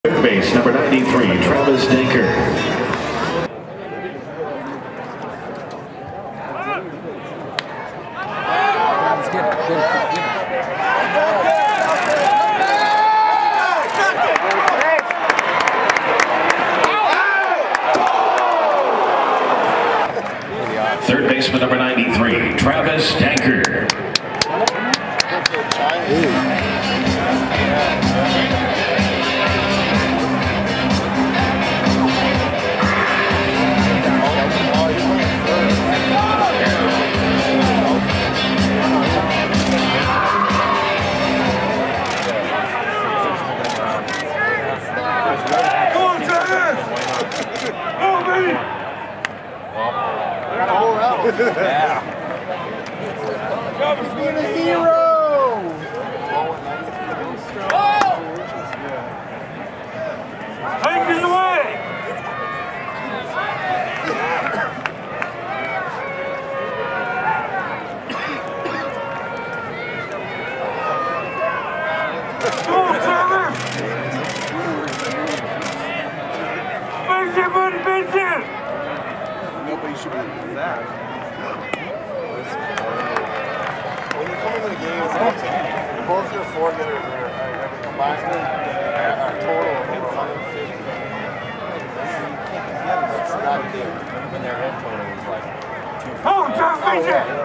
Third base, number 93, Travis Danker. Third baseman, number 93, Travis Danker. Yeah. Being a hero. Take it away. Go, Trevor. Face it, buddy, face it. Nobody should be that. When you come into the game, both your four hitters are combined our total of over 150. That's not a deal. When their head total was like 250. Oh, Trevor, face it.